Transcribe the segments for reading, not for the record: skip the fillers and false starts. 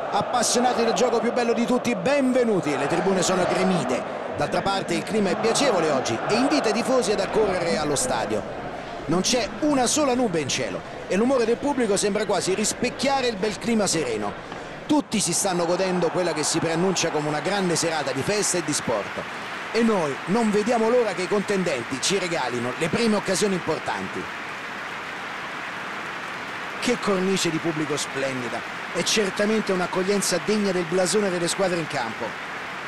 Appassionati del gioco più bello di tutti, benvenuti. Le tribune sono gremite. D'altra parte il clima è piacevole oggi e invita i tifosi ad accorrere allo stadio. Non c'è una sola nube in cielo e l'umore del pubblico sembra quasi rispecchiare il bel clima sereno. Tutti si stanno godendo quella che si preannuncia come una grande serata di festa e di sport. E noi non vediamo l'ora che i contendenti ci regalino le prime occasioni importanti. Che cornice di pubblico splendida! È certamente un'accoglienza degna del blasone delle squadre in campo.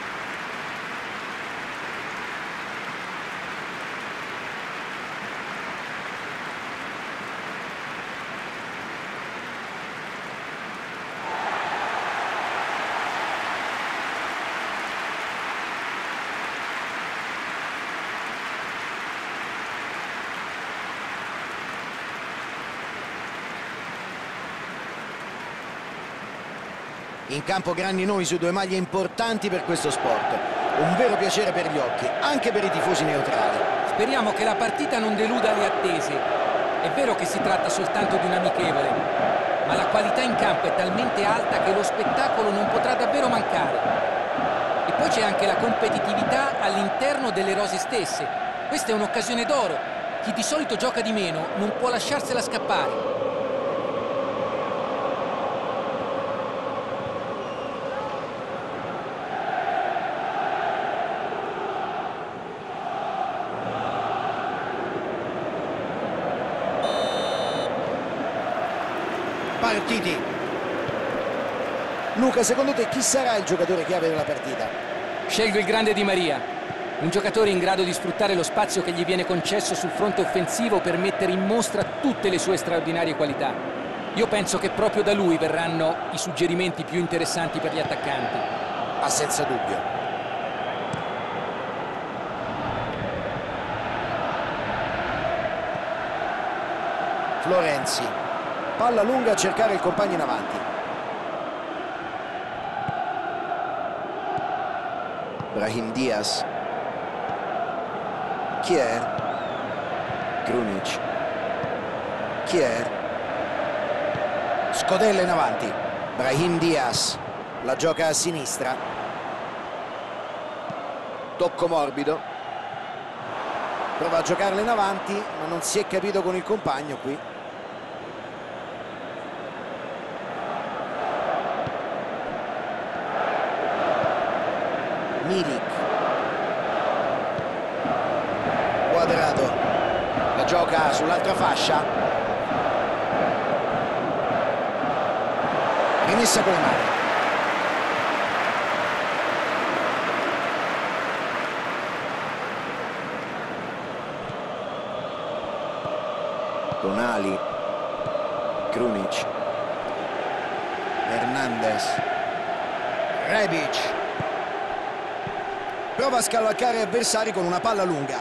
In campo grandi nomi su due maglie importanti per questo sport. Un vero piacere per gli occhi, anche per i tifosi neutrali. Speriamo che la partita non deluda le attese. È vero che si tratta soltanto di un amichevole, ma la qualità in campo è talmente alta che lo spettacolo non potrà davvero mancare. E poi c'è anche la competitività all'interno delle rose stesse. Questa è un'occasione d'oro. Chi di solito gioca di meno non può lasciarsela scappare. Partiti. Luca, secondo te chi sarà il giocatore chiave della partita? Scelgo il grande Di Maria, un giocatore in grado di sfruttare lo spazio che gli viene concesso sul fronte offensivo per mettere in mostra tutte le sue straordinarie qualità. Io penso che proprio da lui verranno i suggerimenti più interessanti per gli attaccanti. Ah, senza dubbio. Florenzi. Palla lunga a cercare il compagno in avanti. Brahim Diaz. Kier. Krunic. Kier. Scodella in avanti. Brahim Diaz. La gioca a sinistra. Tocco morbido. Prova a giocarla in avanti, ma non si è capito con il compagno qui. Milik. Quadrado. La gioca sull'altra fascia. Rimessa con le mani. Tonali. Krunic. Hernandez. Rebic. Prova a scavalcare avversari con una palla lunga.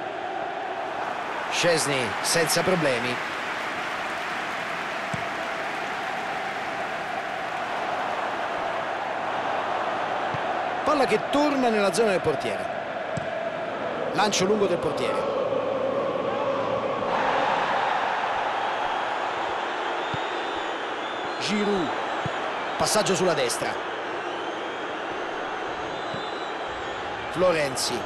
Szczesny senza problemi. Palla che torna nella zona del portiere. Lancio lungo del portiere. Giroud. Passaggio sulla destra. Florenzi.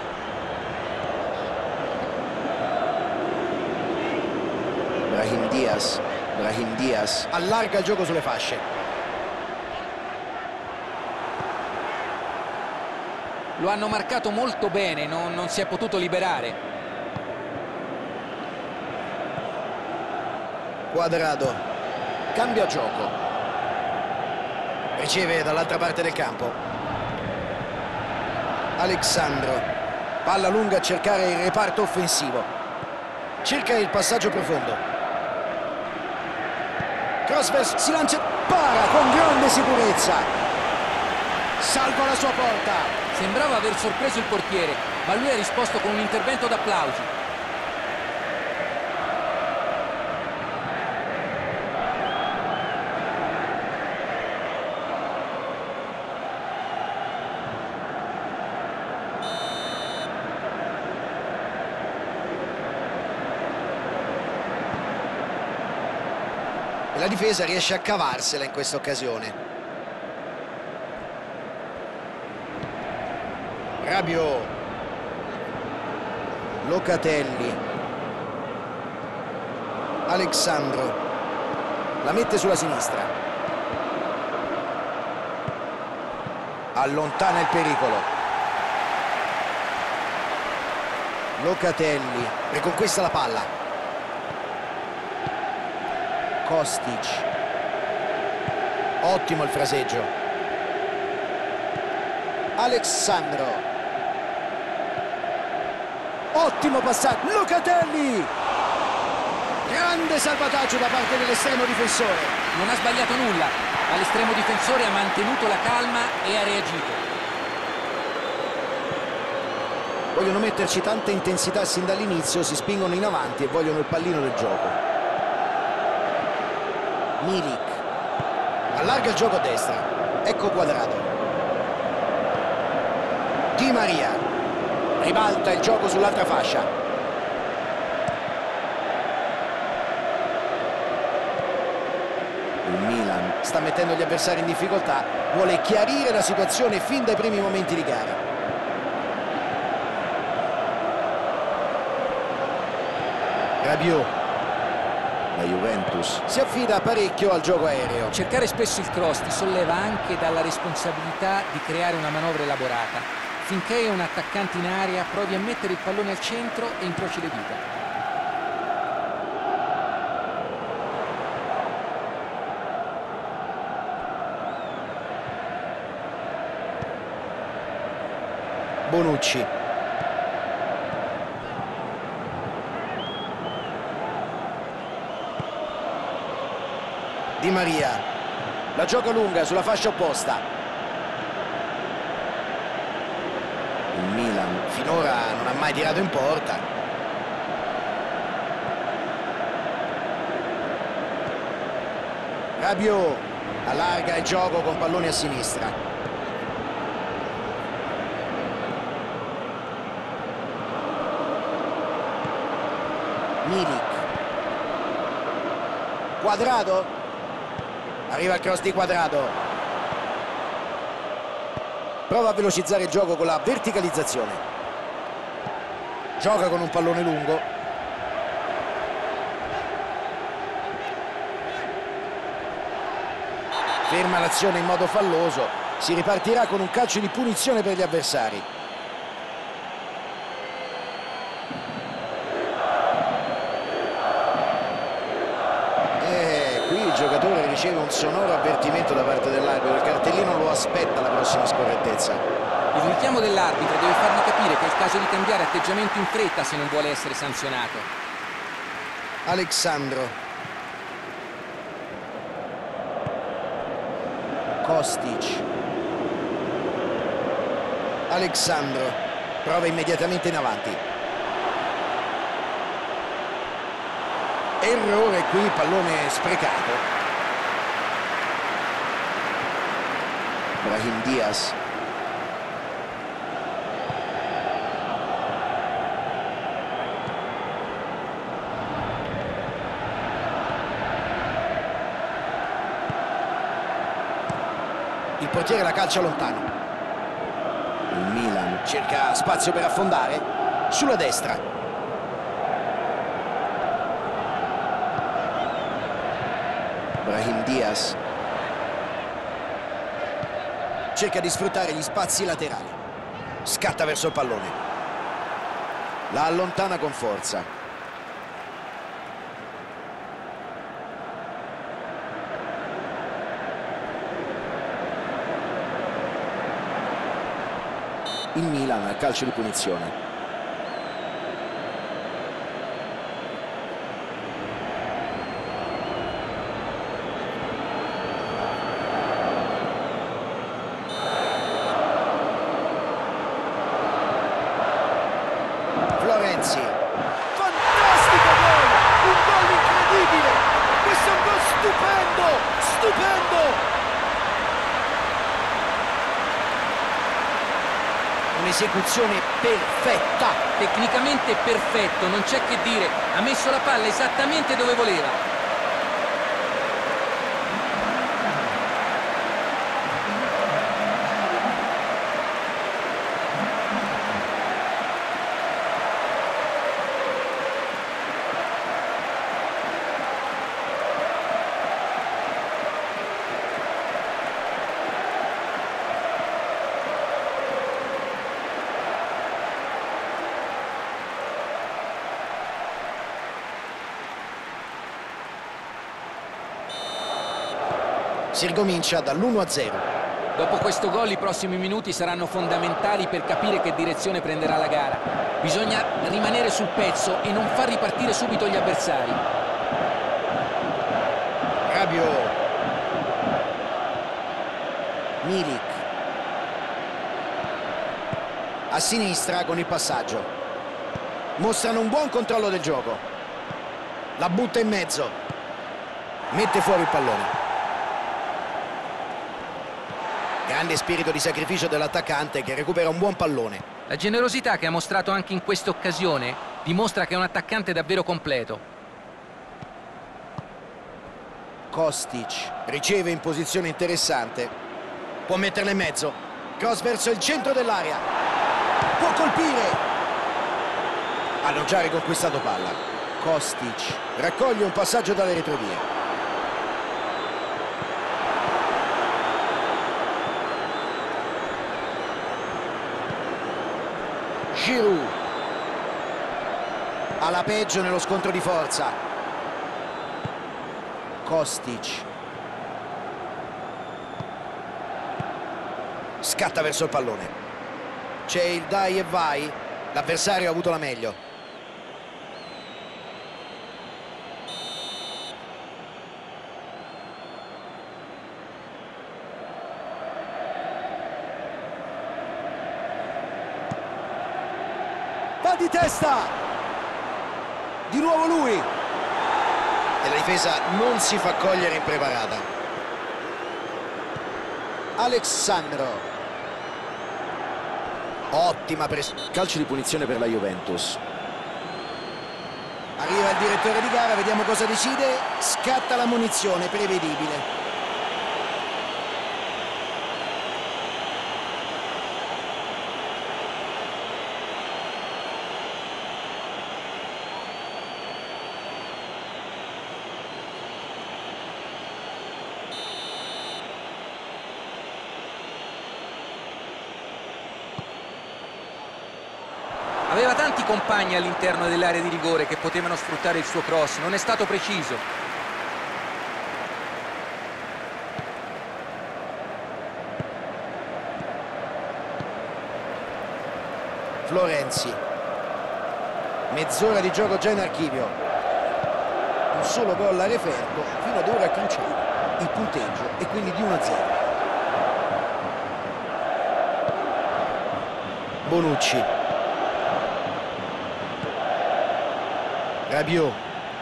Brahim Diaz. Brahim Diaz allarga il gioco sulle fasce. Lo hanno marcato molto bene, non si è potuto liberare. Quadrado. Cambia gioco. Riceve dall'altra parte del campo. Alexandro. Palla lunga a cercare il reparto offensivo. Cerca il passaggio profondo. Crossverso, si lancia, para con grande sicurezza. Salva la sua porta. Sembrava aver sorpreso il portiere, ma lui ha risposto con un intervento d'applausi. E la difesa riesce a cavarsela in questa occasione. Rabiot, Locatelli, Alexandro, la mette sulla sinistra, allontana il pericolo. Locatelli riconquista la palla. Kostic, ottimo il fraseggio. Alexandro, ottimo passaggio. Locatelli, grande salvataggio da parte dell'estremo difensore. Non ha sbagliato nulla, ma l'estremo difensore ha mantenuto la calma e ha reagito. Vogliono metterci tanta intensità sin dall'inizio, si spingono in avanti e vogliono il pallino del gioco. Milik allarga il gioco a destra, ecco Quadrado. Di Maria ribalta il gioco sull'altra fascia. Il Milan sta mettendo gli avversari in difficoltà, vuole chiarire la situazione fin dai primi momenti di gara. Rabiot, la Juventus si affida parecchio al gioco aereo. Cercare spesso il cross ti solleva anche dalla responsabilità di creare una manovra elaborata. Finché è un attaccante in area, provi a mettere il pallone al centro e incroci le dita. Bonucci, Di Maria, la gioca lunga sulla fascia opposta. Il Milan finora non ha mai tirato in porta. Rabiot allarga il gioco con palloni a sinistra. Milik, Quadrado, arriva il cross di Quadrado, prova a velocizzare il gioco con la verticalizzazione, gioca con un pallone lungo, ferma l'azione in modo falloso, si ripartirà con un calcio di punizione per gli avversari. Il giocatore riceve un sonoro avvertimento da parte dell'arbitro, il cartellino lo aspetta alla prossima scorrettezza. Il richiamo dell'arbitro deve fargli capire che è il caso di cambiare atteggiamento in fretta se non vuole essere sanzionato. Alexandro, Kostic, Alexandro prova immediatamente in avanti. Errore qui, pallone sprecato. Brahim Diaz. Il portiere la calcia lontano. Il Milan cerca spazio per affondare. Sulla destra. Brahim Diaz cerca di sfruttare gli spazi laterali, scatta verso il pallone, la allontana con forza. Il Milan al calcio di punizione. Florenzi, fantastico gol, un gol incredibile, questo è un gol stupendo, stupendo. Un'esecuzione perfetta. Tecnicamente perfetto, non c'è che dire, ha messo la palla esattamente dove voleva. Si ricomincia dall'1-0. Dopo questo gol i prossimi minuti saranno fondamentali per capire che direzione prenderà la gara. Bisogna rimanere sul pezzo e non far ripartire subito gli avversari. Rabiot. Milik. A sinistra con il passaggio. Mostrano un buon controllo del gioco. La butta in mezzo. Mette fuori il pallone. Grande spirito di sacrificio dell'attaccante che recupera un buon pallone. La generosità che ha mostrato anche in questa occasione dimostra che è un attaccante davvero completo. Kostic riceve in posizione interessante. Può metterla in mezzo. Cross verso il centro dell'area. Può colpire. Hanno già riconquistato palla. Kostic raccoglie un passaggio dalle retrovie. Giroud. Alla peggio nello scontro di forza. Kostic. Scatta verso il pallone. C'è il dai e vai. L'avversario ha avuto la meglio. Va di testa. Di nuovo lui. E la difesa non si fa cogliere impreparata. Alexandro. Ottima pressione. Calcio di punizione per la Juventus. Arriva il direttore di gara, vediamo cosa decide. Scatta la munizione, prevedibile. Aveva tanti compagni all'interno dell'area di rigore che potevano sfruttare il suo cross, non è stato preciso. Florenzi. Mezz'ora di gioco già in archivio. Un solo gol a referto, fino ad ora cruciale. Il punteggio è quindi di 1-0. Bonucci. Rabiot.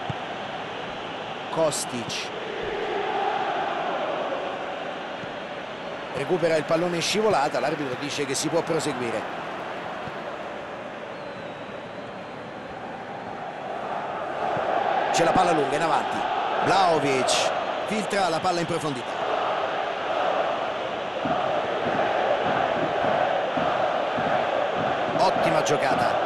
Kostic. Recupera il pallone in scivolata, l'arbitro dice che si può proseguire. C'è la palla lunga in avanti. Vlahovic filtra la palla in profondità. Ottima giocata.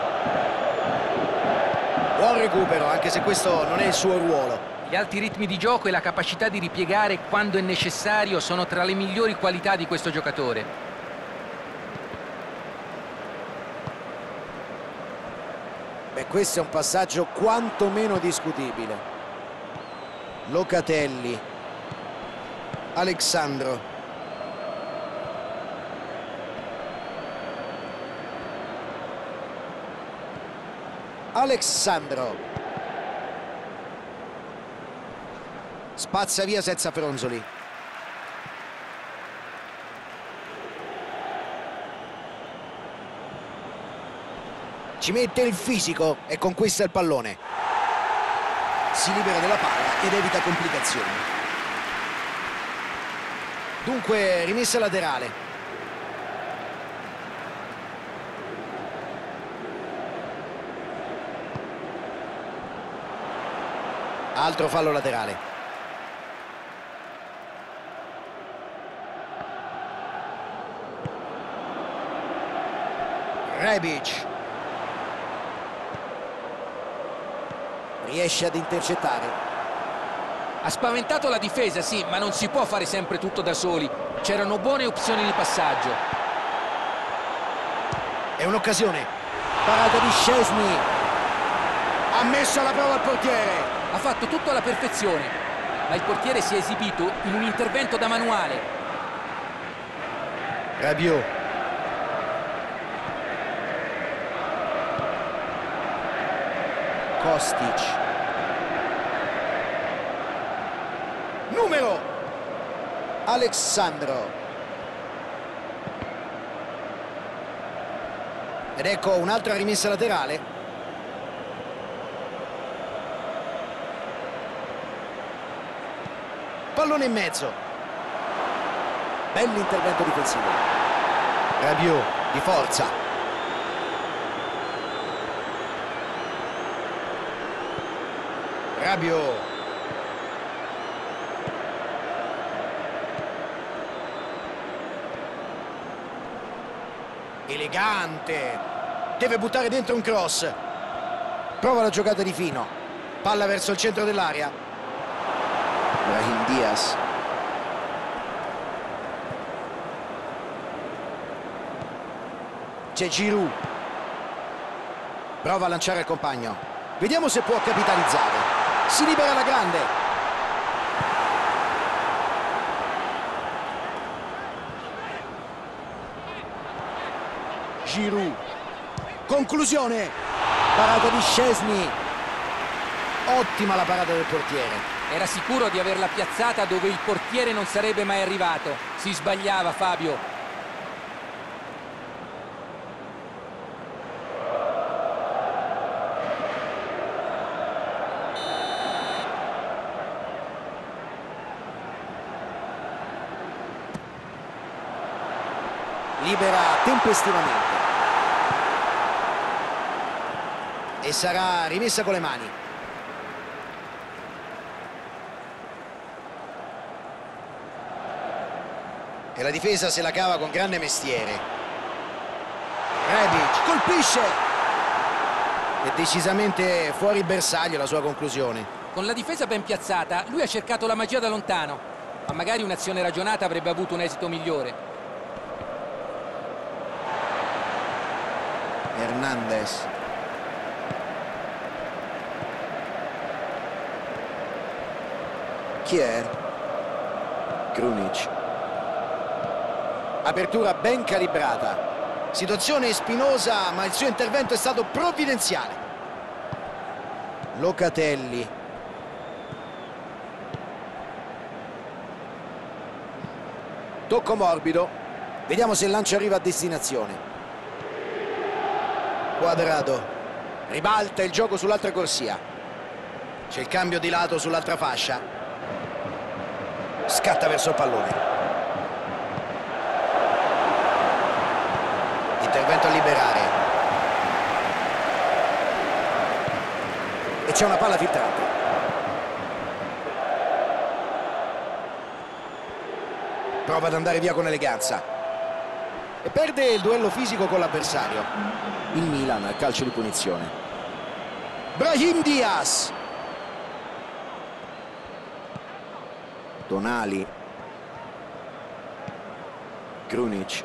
Buon recupero, anche se questo non è il suo ruolo. Gli alti ritmi di gioco e la capacità di ripiegare quando è necessario sono tra le migliori qualità di questo giocatore. Beh, questo è un passaggio quantomeno discutibile. Locatelli. Alexandro. Alexandro. Spazza via senza fronzoli. Ci mette il fisico e conquista il pallone. Si libera della palla ed evita complicazioni. Dunque rimessa laterale. Altro fallo laterale. Rebic. Riesce ad intercettare. Ha spaventato la difesa, sì, ma non si può fare sempre tutto da soli. C'erano buone opzioni di passaggio. È un'occasione. Parata di Szczesny. Ha messo alla prova il portiere. Ha fatto tutto alla perfezione. ma il portiere si è esibito in un intervento da manuale. Rabiot. Kostic. Numero Alexandro. Ed ecco un'altra rimessa laterale. Pallone in mezzo. Bell'intervento difensivo. Rabiot di forza. Rabiot. Elegante. Deve buttare dentro un cross. Prova la giocata di fino. Palla verso il centro dell'area. Brahim Diaz. C'è Giroud. Prova a lanciare il compagno. Vediamo se può capitalizzare. Si libera la grande. Giroud. Conclusione. Parata di Szczesny. Ottima la parata del portiere. Era sicuro di averla piazzata dove il portiere non sarebbe mai arrivato. Si sbagliava Fabio. Libera tempestivamente. E sarà rimessa con le mani. E la difesa se la cava con grande mestiere. Rebic colpisce. È decisamente fuori bersaglio la sua conclusione. Con la difesa ben piazzata, lui ha cercato la magia da lontano. Ma magari un'azione ragionata avrebbe avuto un esito migliore. Hernandez. Chi è? Krunic. Apertura ben calibrata. Situazione spinosa, ma il suo intervento è stato provvidenziale. Locatelli. Tocco morbido. Vediamo se il lancio arriva a destinazione. Quadrado. Ribalta il gioco sull'altra corsia. C'è il cambio di lato sull'altra fascia. Scatta verso il pallone. Intervento a liberare. E c'è una palla filtrante. Prova ad andare via con eleganza. E perde il duello fisico con l'avversario. Il Milan al calcio di punizione. Brahim Diaz. Tonali. Krunic.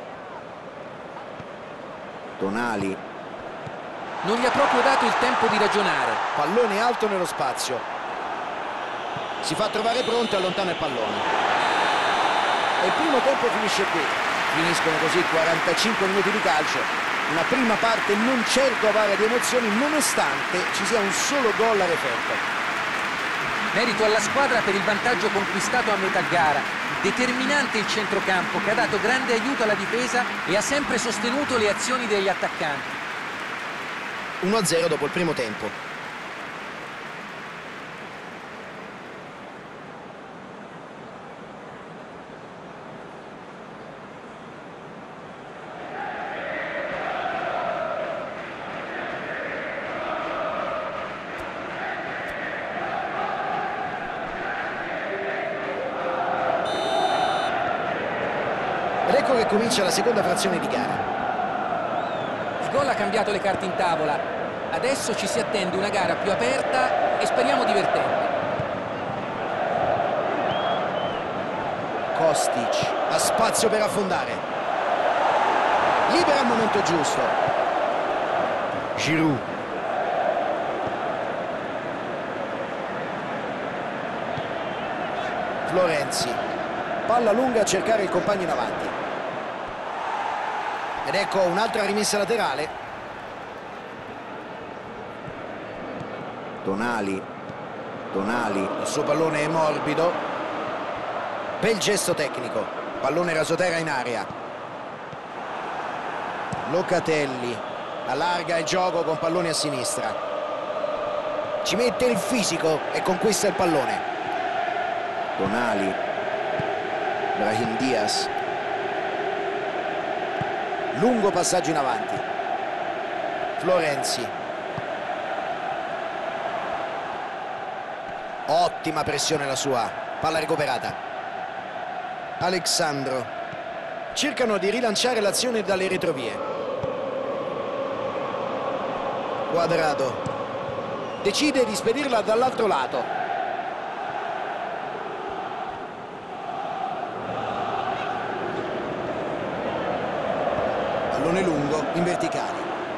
Tonali. Non gli ha proprio dato il tempo di ragionare. Pallone alto nello spazio. Si fa trovare pronto e allontana il pallone. E il primo tempo finisce qui. Finiscono così 45 minuti di calcio. Una prima parte non certo avara di emozioni, nonostante ci sia un solo gol a referto. Merito alla squadra per il vantaggio conquistato a metà gara. Determinante il centrocampo che ha dato grande aiuto alla difesa e ha sempre sostenuto le azioni degli attaccanti. 1-0 dopo il primo tempo. Ed ecco che comincia la seconda frazione di gara. Il gol ha cambiato le carte in tavola. Adesso ci si attende una gara più aperta e speriamo divertente. Kostic ha spazio per affondare. Libera al momento giusto. Giroud. Florenzi, palla lunga a cercare il compagno in avanti. Ed ecco un'altra rimessa laterale. Tonali, il suo pallone è morbido. Bel gesto tecnico, pallone rasoterra in aria. Locatelli allarga il gioco con pallone a sinistra. Ci mette il fisico e conquista il pallone. Tonali, Brahim Diaz, lungo passaggio in avanti. Florenzi, ottima pressione la sua, palla recuperata. Alexandro, cercano di rilanciare l'azione dalle retrovie. Quadrado decide di spedirla dall'altro lato. Pallone lungo in verticale.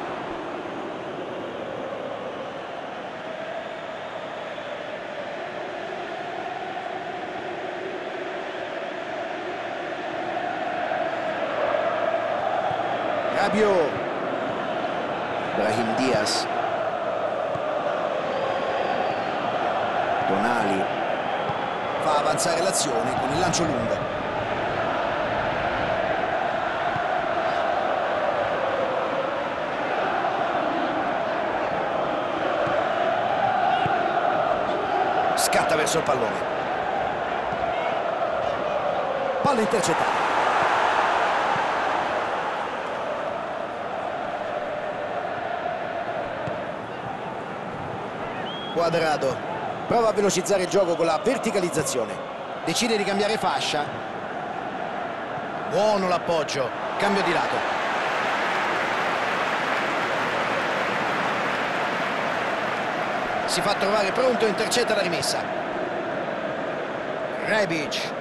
Rabiot, Brahim Diaz, Tonali fa avanzare l'azione con il lancio lungo. Scatta verso il pallone. Palla intercettata. Quadrado prova a velocizzare il gioco con la verticalizzazione. Decide di cambiare fascia. Buono l'appoggio. Cambio di lato. Si fa trovare pronto e intercetta la rimessa. Rebic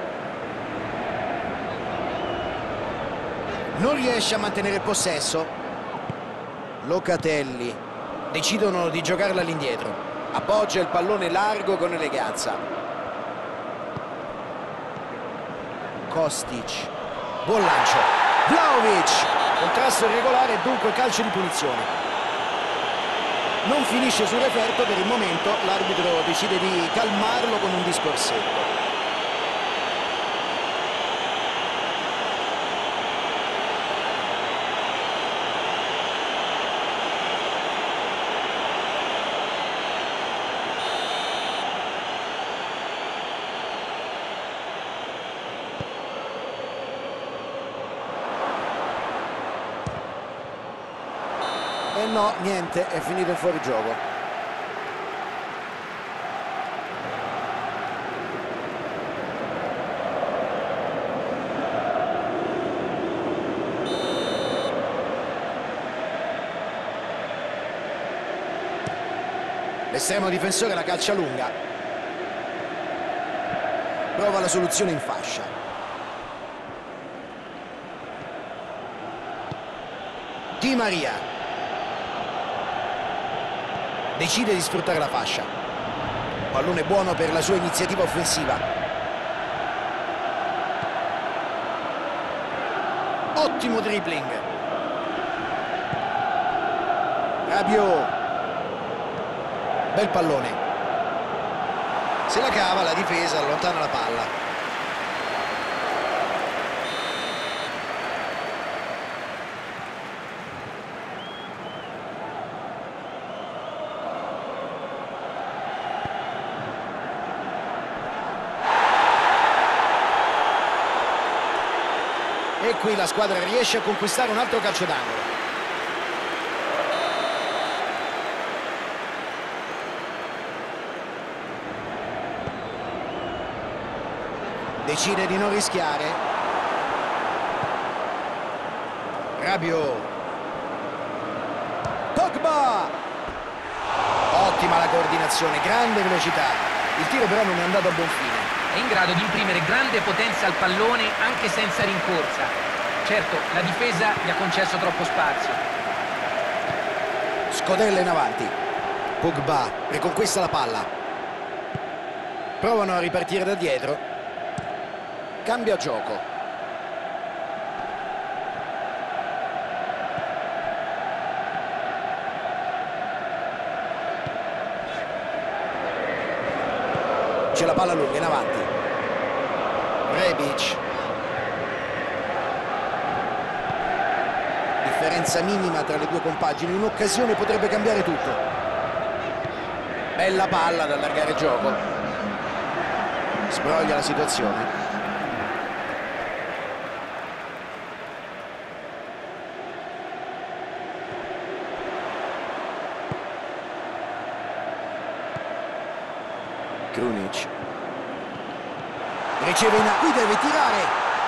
non riesce a mantenere il possesso. Locatelli decidono di giocarla all'indietro. Appoggia il pallone largo con eleganza. Kostic, buon lancio. Vlahovic, contrasto irregolare e dunque calcio di punizione. Non finisce sul referto per il momento, l'arbitro decide di calmarlo con un discorsetto. E no, niente, è finito il fuorigioco. L'estremo difensore la calcia lunga. Prova la soluzione in fascia. Di Maria decide di sfruttare la fascia. Pallone buono per la sua iniziativa offensiva. Ottimo dribbling. Rabiot, bel pallone. Se la cava, la difesa allontana la palla. E qui la squadra riesce a conquistare un altro calcio d'angolo. Decide di non rischiare. Rabiot. Pogba. Ottima la coordinazione, grande velocità. Il tiro però non è andato a buon fine. È in grado di imprimere grande potenza al pallone anche senza rincorsa. Certo, la difesa gli ha concesso troppo spazio. Scodella in avanti. Pogba riconquista la palla. Provano a ripartire da dietro. Cambia gioco. C'è la palla lunga in avanti. Rebic. Differenza minima tra le due compagini. Un'occasione potrebbe cambiare tutto. Bella palla ad allargare il gioco. Sbroglia la situazione. Krunic riceve in qui, deve tirare.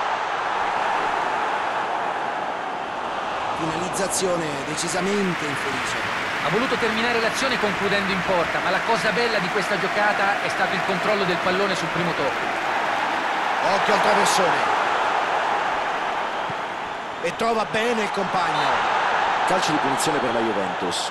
Finalizzazione decisamente infelice. Ha voluto terminare l'azione concludendo in porta, ma la cosa bella di questa giocata è stato il controllo del pallone sul primo tocco. Occhio al traversone. E trova bene il compagno. Calcio di punizione per la Juventus.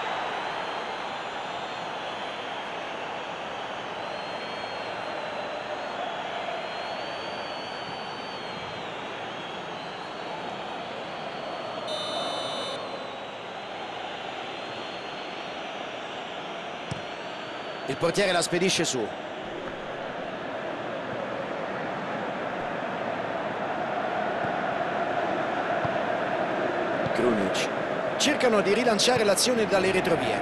Il portiere la spedisce su. Krunic. Cercano di rilanciare l'azione dalle retrovie.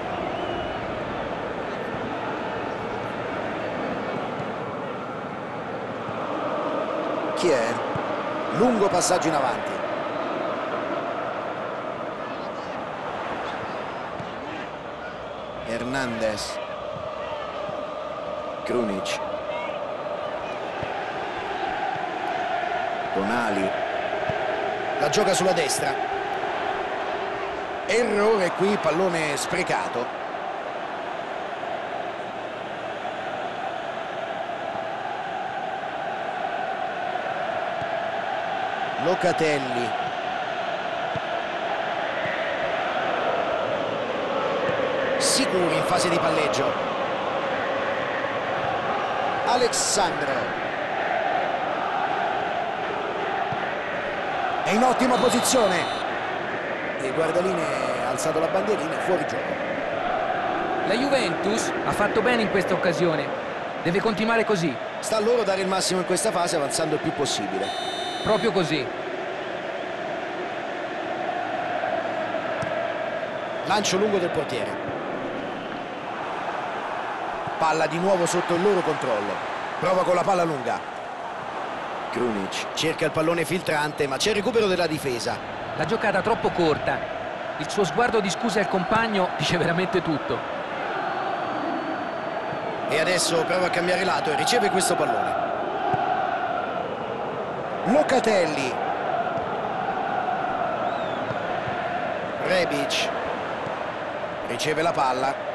Chi è? Lungo passaggio in avanti. Hernandez. Krunic. Tonali. La gioca sulla destra. Errore qui, pallone sprecato. Locatelli. Sicuri in fase di palleggio. Alexandro è in ottima posizione. Il guardaline ha alzato la bandierina, fuori gioco. La Juventus ha fatto bene in questa occasione, deve continuare così. Sta a loro dare il massimo in questa fase, avanzando il più possibile. Proprio così. Lancio lungo del portiere. Palla di nuovo sotto il loro controllo. Prova con la palla lunga. Krunic cerca il pallone filtrante, ma c'è il recupero della difesa. La giocata troppo corta. Il suo sguardo di scusa al compagno dice veramente tutto. E adesso prova a cambiare lato e riceve questo pallone. Locatelli. Rebic. Riceve la palla.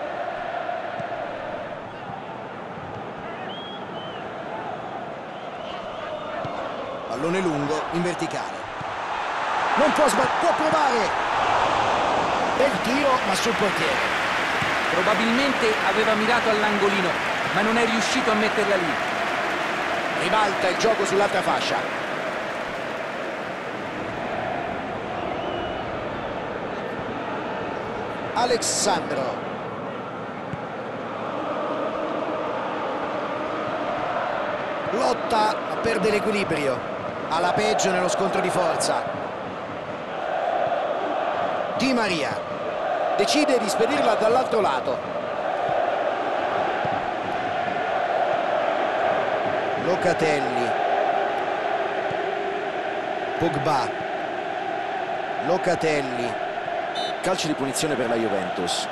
Pallone lungo in verticale. Non può provare. Bel tiro, ma sul portiere. Probabilmente aveva mirato all'angolino, ma non è riuscito a metterla lì. Ribalta il gioco sull'altra fascia. Alexandro. Lotta, ma perde l'equilibrio. Alla peggio nello scontro di forza. Di Maria decide di spedirla dall'altro lato. Locatelli. Pogba. Locatelli. Calcio di punizione per la Juventus.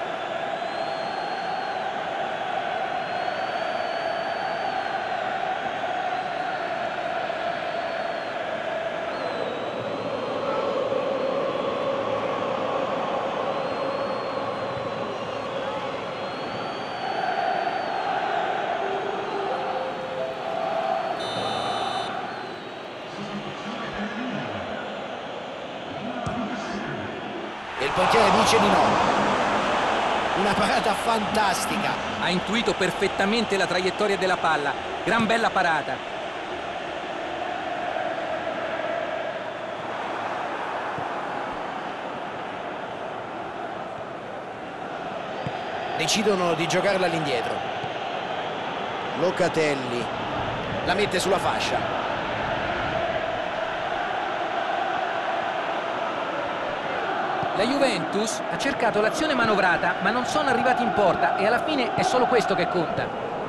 E il portiere dice di no. Una parata fantastica. Ha intuito perfettamente la traiettoria della palla. Gran bella parata. Decidono di giocarla all'indietro. Locatelli la mette sulla fascia. La Juventus ha cercato l'azione manovrata, ma non sono arrivati in porta e alla fine è solo questo che conta.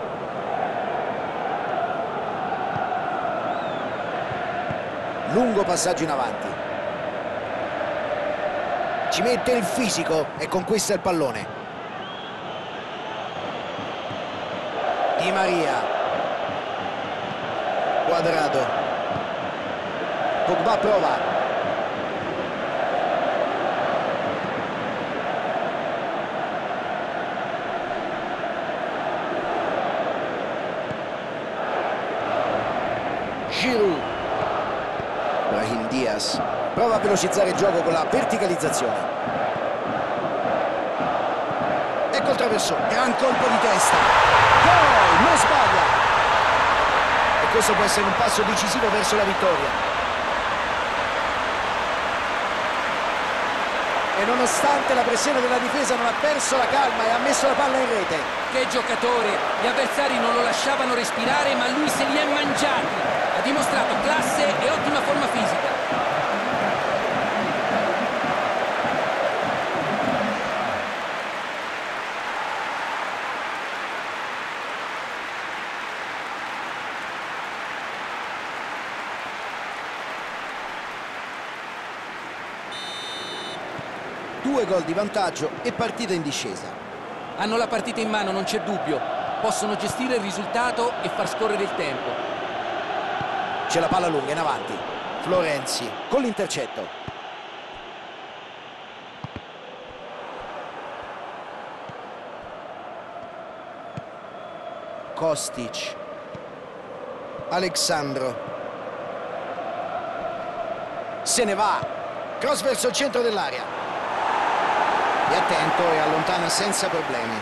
Lungo passaggio in avanti. Ci mette il fisico e conquista il pallone. Di Maria. Quadrado. Pogba prova. Giroud. Brahim Diaz prova a velocizzare il gioco con la verticalizzazione. Ecco il traversone, gran colpo di testa. Gol, non sbaglia. E questo può essere un passo decisivo verso la vittoria. E nonostante la pressione della difesa non ha perso la calma e ha messo la palla in rete. Che giocatore! Gli avversari non lo lasciavano respirare, ma lui se li è mangiati. Ha dimostrato classe e ottima forma fisica. Due gol di vantaggio e partita in discesa. Hanno la partita in mano, non c'è dubbio. Possono gestire il risultato e far scorrere il tempo. C'è la palla lunga in avanti. Florenzi con l'intercetto. Kostic. Alexandro. Se ne va. Cross verso il centro dell'area. È attento e allontana senza problemi.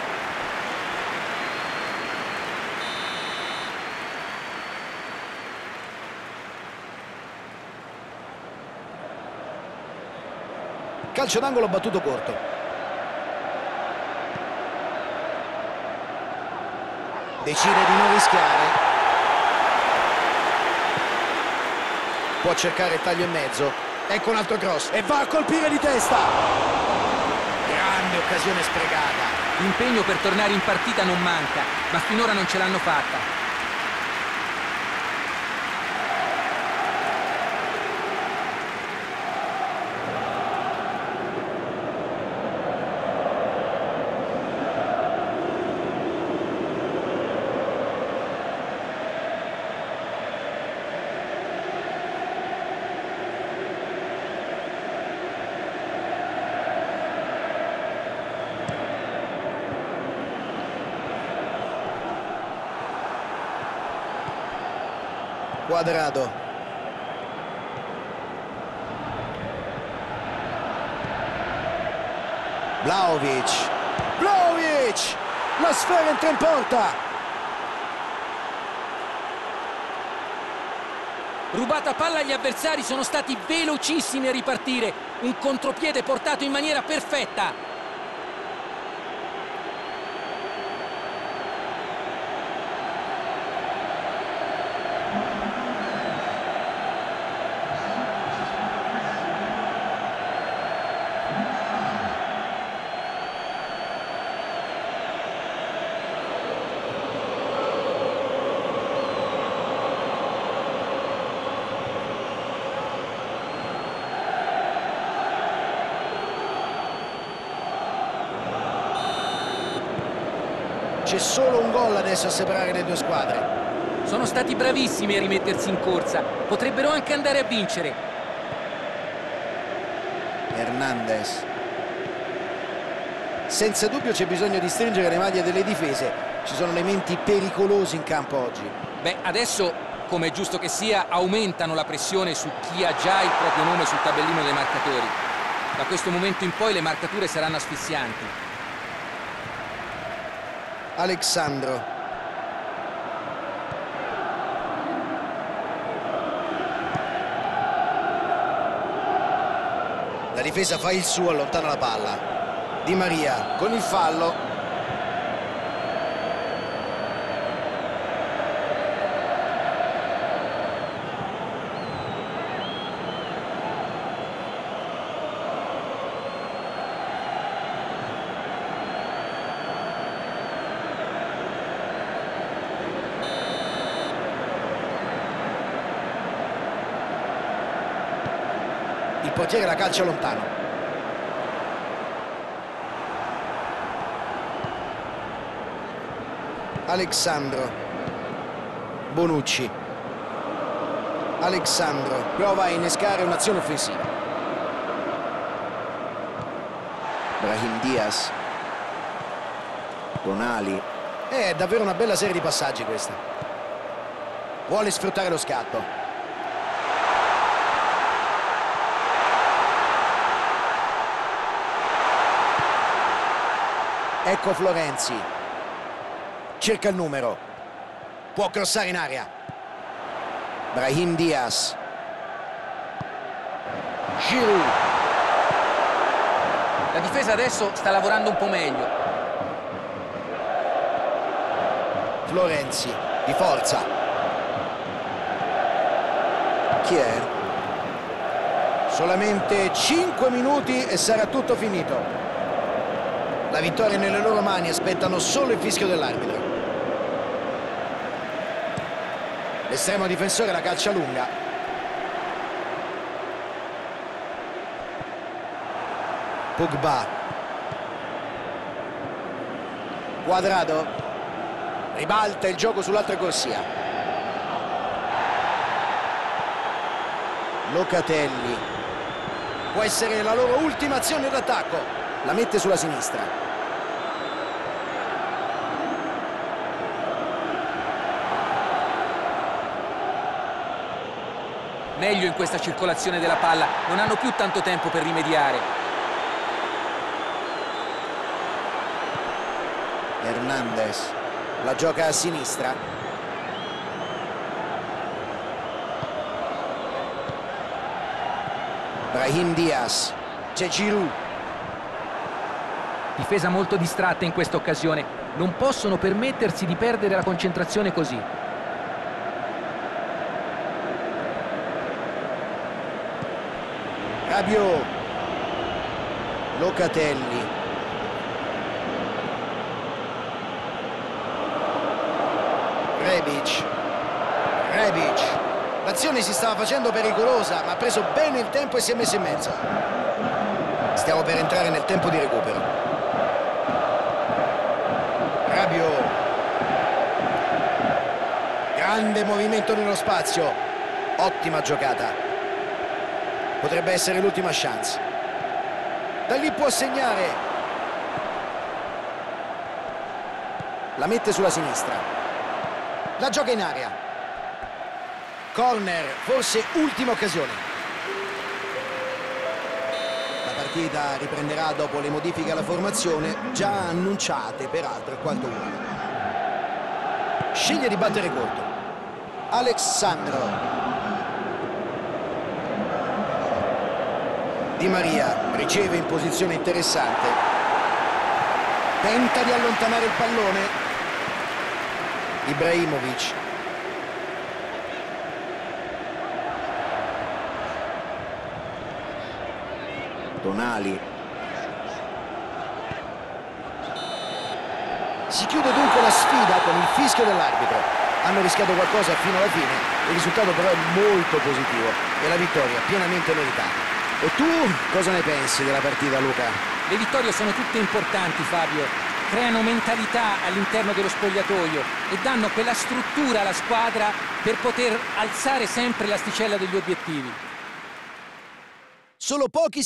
Calcio d'angolo battuto corto. Decide di non rischiare. Può cercare il taglio in mezzo. Ecco un altro cross e va a colpire di testa. Grande occasione sprecata. L'impegno per tornare in partita non manca, ma finora non ce l'hanno fatta. Quadrado. Vlahovic. Vlahovic! La sfera entra in porta. Rubata palla agli avversari, sono stati velocissimi a ripartire. Un contropiede portato in maniera perfetta. C'è solo un gol adesso a separare le due squadre. Sono stati bravissimi a rimettersi in corsa. Potrebbero anche andare a vincere. Hernandez. Senza dubbio c'è bisogno di stringere le maglie delle difese. Ci sono elementi pericolosi in campo oggi. Beh, adesso, come è giusto che sia, aumentano la pressione su chi ha già il proprio nome sul tabellino dei marcatori. Da questo momento in poi le marcature saranno asfissianti. Alexandro. La difesa fa il suo, allontana la palla. Di Maria con il fallo. Il portiere la calcia lontano. Alexandro. Bonucci. Alexandro prova a innescare un'azione offensiva. Brahim Diaz. Tonali. È davvero una bella serie di passaggi questa. Vuole sfruttare lo scatto. Ecco Florenzi. Cerca il numero. Può crossare in aria. Brahim Diaz. Giroud. La difesa adesso sta lavorando un po' meglio. Florenzi, di forza. Chi è? Solamente 5 minuti e sarà tutto finito. La vittoria è nelle loro mani, aspettano solo il fischio dell'arbitro. L'estremo difensore la calcia lunga. Pogba. Cuadrado. Ribalta il gioco sull'altra corsia. Locatelli. Può essere la loro ultima azione d'attacco. La mette sulla sinistra. Meglio in questa circolazione della palla, non hanno più tanto tempo per rimediare. Hernandez la gioca a sinistra. Brahim Diaz. C'è Giroud. Difesa molto distratta in questa occasione, non possono permettersi di perdere la concentrazione così. Rabiot. Locatelli. Rebic. L'azione si stava facendo pericolosa, ma ha preso bene il tempo e si è messo in mezzo. Stiamo per entrare nel tempo di recupero. Rabiot. Grande movimento nello spazio. Ottima giocata. Potrebbe essere l'ultima chance. Da lì può segnare. La mette sulla sinistra. La gioca in aria. Corner, forse ultima occasione. La partita riprenderà dopo le modifiche alla formazione, già annunciate peraltro al quarto uomo. Sceglie di battere corto. Alexandro. Di Maria riceve in posizione interessante. Tenta di allontanare il pallone. Ibrahimovic. Tonali. Si chiude dunque la sfida con il fischio dell'arbitro. Hanno rischiato qualcosa fino alla fine, il risultato però è molto positivo e la vittoria pienamente meritata. E tu cosa ne pensi della partita, Luca? Le vittorie sono tutte importanti, Fabio. Creano mentalità all'interno dello spogliatoio e danno quella struttura alla squadra per poter alzare sempre l'asticella degli obiettivi. Solo pochi